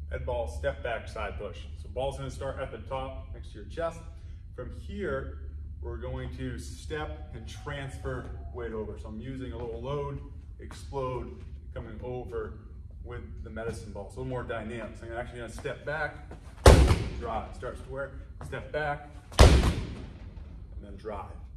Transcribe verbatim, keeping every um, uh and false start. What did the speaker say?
Ed ball, step back, side push. So ball's gonna start at the top next to your chest. From here, we're going to step and transfer weight over. So I'm using a little load, explode, coming over with the medicine ball. So a little more dynamic. So I'm actually gonna step back, drive. Start square, step back, and then drive.